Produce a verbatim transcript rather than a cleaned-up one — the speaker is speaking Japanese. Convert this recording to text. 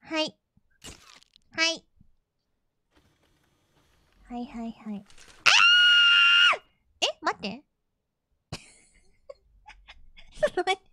はい。はい。はいはいはい。あーえ待って。ちょっと待って。